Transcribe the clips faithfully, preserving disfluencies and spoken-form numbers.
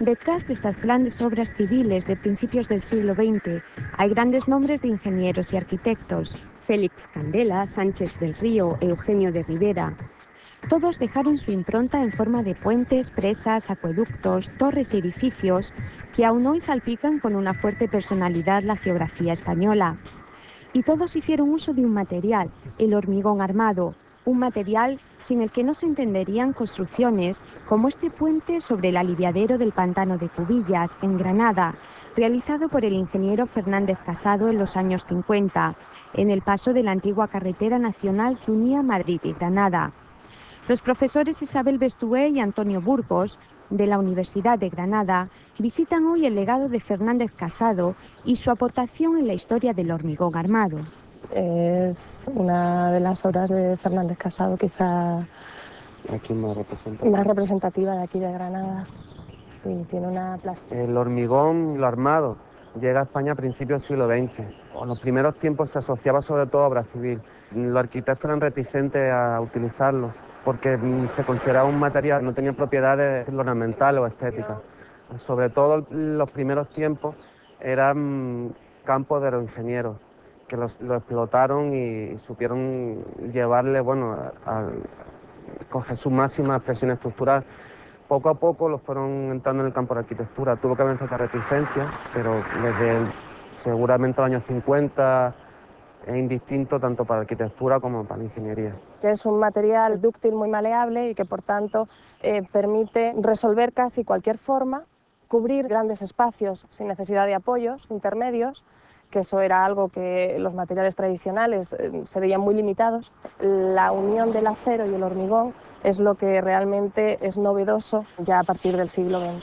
Detrás de estas grandes obras civiles de principios del siglo veinte hay grandes nombres de ingenieros y arquitectos: Félix Candela, Sánchez del Río, Eugenio de Rivera. Todos dejaron su impronta en forma de puentes, presas, acueductos, torres y edificios que aún hoy salpican con una fuerte personalidad la geografía española. Y todos hicieron uso de un material, el hormigón armado, un material sin el que no se entenderían construcciones como este puente sobre el aliviadero del pantano de Cubillas, en Granada, realizado por el ingeniero Fernández Casado en los años cincuenta, en el paso de la antigua carretera nacional que unía Madrid y Granada. Los profesores Isabel Bestué y Antonio Burgos, de la Universidad de Granada, visitan hoy el legado de Fernández Casado y su aportación en la historia del hormigón armado. Es una de las obras de Fernández Casado quizá aquí más representativa. más representativa de aquí de Granada. Y tiene una plástica. El hormigón, lo armado, llega a España a principios del siglo veinte. En los primeros tiempos se asociaba sobre todo a obra civil. Los arquitectos eran reticentes a utilizarlo porque se consideraba un material que no tenía propiedades ornamentales o estéticas. Sobre todo en los primeros tiempos eran campos de los ingenieros que los, lo explotaron y, y supieron llevarle, bueno, a, a coger su máxima expresión estructural. Poco a poco lo fueron entrando en el campo de la arquitectura. Tuvo que haber cierta reticencia, pero desde el, seguramente los años cincuenta es indistinto tanto para la arquitectura como para la ingeniería. Que es un material dúctil muy maleable y que por tanto eh, permite resolver casi cualquier forma, cubrir grandes espacios sin necesidad de apoyos intermedios, que eso era algo que los materiales tradicionales eh, se veían muy limitados. La unión del acero y el hormigón es lo que realmente es novedoso ya a partir del siglo veinte.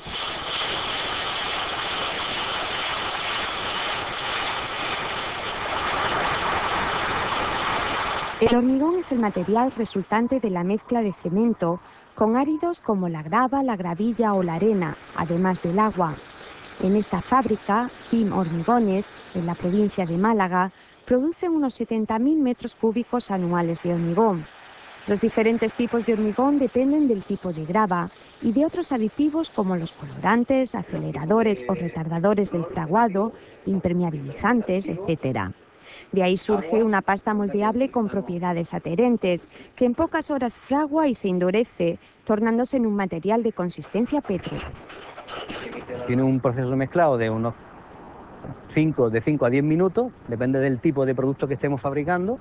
El hormigón es el material resultante de la mezcla de cemento con áridos como la grava, la gravilla o la arena, además del agua. En esta fábrica, C I M Hormigones, en la provincia de Málaga, producen unos setenta mil metros cúbicos anuales de hormigón. Los diferentes tipos de hormigón dependen del tipo de grava y de otros aditivos como los colorantes, aceleradores o retardadores del fraguado, impermeabilizantes, etcétera. De ahí surge una pasta moldeable con propiedades adherentes, que en pocas horas fragua y se endurece, tornándose en un material de consistencia pétrea. Tiene un proceso de mezclado de unos cinco, de cinco a diez minutos, depende del tipo de producto que estemos fabricando,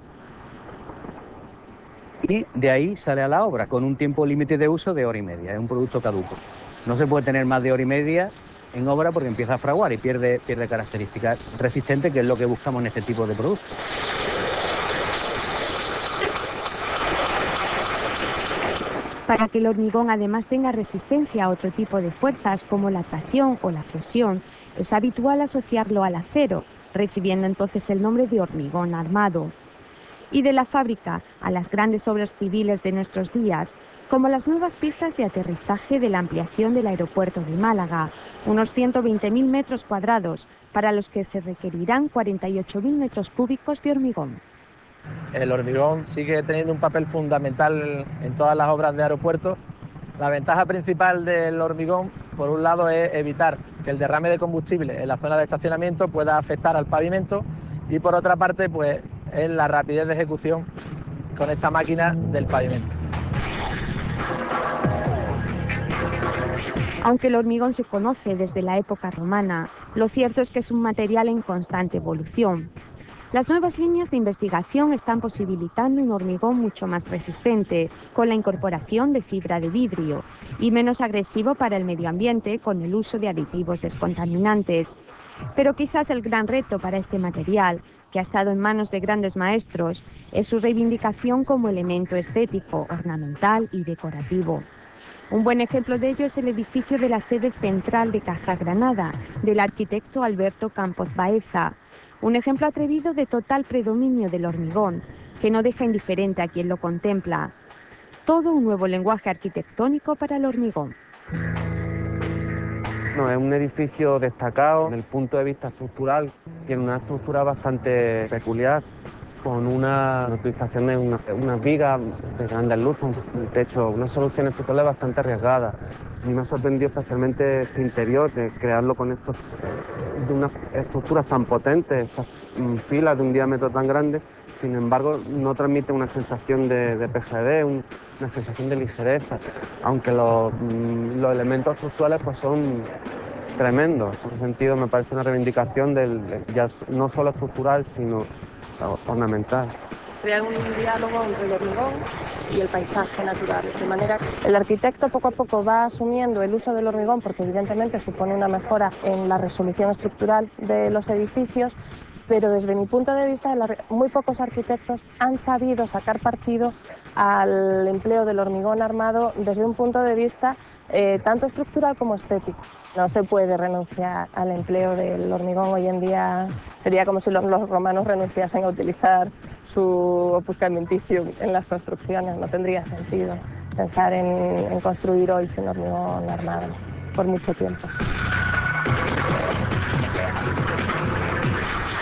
y de ahí sale a la obra con un tiempo límite de uso de hora y media. Es un producto caduco. No se puede tener más de hora y media en obra porque empieza a fraguar y pierde, pierde características resistentes, que es lo que buscamos en este tipo de productos. Para que el hormigón además tenga resistencia a otro tipo de fuerzas como la tracción o la flexión, es habitual asociarlo al acero, recibiendo entonces el nombre de hormigón armado. Y de la fábrica a las grandes obras civiles de nuestros días, como las nuevas pistas de aterrizaje de la ampliación del aeropuerto de Málaga, unos ciento veinte mil metros cuadrados, para los que se requerirán cuarenta y ocho mil metros cúbicos de hormigón. El hormigón sigue teniendo un papel fundamental en todas las obras de aeropuertos. La ventaja principal del hormigón, por un lado, es evitar que el derrame de combustible en la zona de estacionamiento pueda afectar al pavimento, y por otra parte, pues, es la rapidez de ejecución con esta máquina del pavimento. Aunque el hormigón se conoce desde la época romana, lo cierto es que es un material en constante evolución. Las nuevas líneas de investigación están posibilitando un hormigón mucho más resistente, con la incorporación de fibra de vidrio, y menos agresivo para el medio ambiente con el uso de aditivos descontaminantes. Pero quizás el gran reto para este material, que ha estado en manos de grandes maestros, es su reivindicación como elemento estético, ornamental y decorativo. Un buen ejemplo de ello es el edificio de la sede central de Caja Granada, del arquitecto Alberto Campos Baeza. Un ejemplo atrevido de total predominio del hormigón, que no deja indiferente a quien lo contempla. Todo un nuevo lenguaje arquitectónico para el hormigón. No, es un edificio destacado desde el punto de vista estructural. Tiene una estructura bastante peculiar, con una utilización de unas, unas vigas de grandes luces, un techo, unas soluciones estructurales bastante arriesgadas. A mí me ha sorprendido especialmente este interior, de crearlo con estos, de unas estructuras tan potentes, estas filas de un diámetro tan grande. Sin embargo, no transmite una sensación de, de pesadez, un, una sensación de ligereza, aunque los, los elementos estructurales pues son tremendos. En ese sentido me parece una reivindicación del, ya no solo estructural, sino ornamental. Crear un diálogo entre el hormigón y el paisaje natural, de manera que el arquitecto poco a poco va asumiendo el uso del hormigón, porque evidentemente supone una mejora en la resolución estructural de los edificios, pero desde mi punto de vista muy pocos arquitectos han sabido sacar partido al empleo del hormigón armado desde un punto de vista eh, tanto estructural como estético. No se puede renunciar al empleo del hormigón hoy en día. Sería como si los, los romanos renunciasen a utilizar su opus caementicium en las construcciones. No tendría sentido pensar en, en construir hoy sin hormigón armado por mucho tiempo.